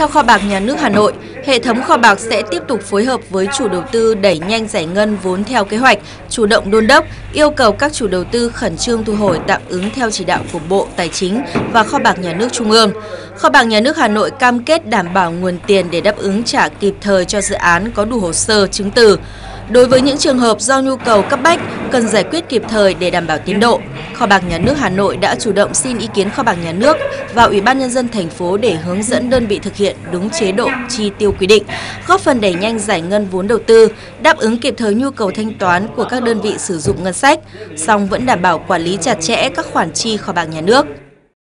Theo Kho bạc Nhà nước Hà Nội, hệ thống kho bạc sẽ tiếp tục phối hợp với chủ đầu tư đẩy nhanh giải ngân vốn theo kế hoạch, chủ động đôn đốc, yêu cầu các chủ đầu tư khẩn trương thu hồi tạm ứng theo chỉ đạo của Bộ Tài chính và Kho bạc Nhà nước Trung ương. Kho bạc Nhà nước Hà Nội cam kết đảm bảo nguồn tiền để đáp ứng trả kịp thời cho dự án có đủ hồ sơ, chứng từ. Đối với những trường hợp do nhu cầu cấp bách, cần giải quyết kịp thời để đảm bảo tiến độ. Kho bạc Nhà nước Hà Nội đã chủ động xin ý kiến Kho bạc Nhà nước và Ủy ban Nhân dân thành phố để hướng dẫn đơn vị thực hiện đúng chế độ chi tiêu quy định, góp phần đẩy nhanh giải ngân vốn đầu tư, đáp ứng kịp thời nhu cầu thanh toán của các đơn vị sử dụng ngân sách, song vẫn đảm bảo quản lý chặt chẽ các khoản chi Kho bạc Nhà nước.